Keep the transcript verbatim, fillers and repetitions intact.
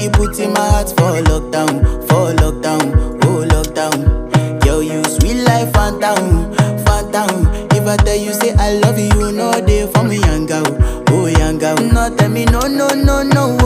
you put in my heart for lockdown, for lockdown, oh lockdown. Girl, you sweet life, phantom, phantom. If I tell you say I love you, you know they for me young girl, oh young girl. No tell me no, no, no, no.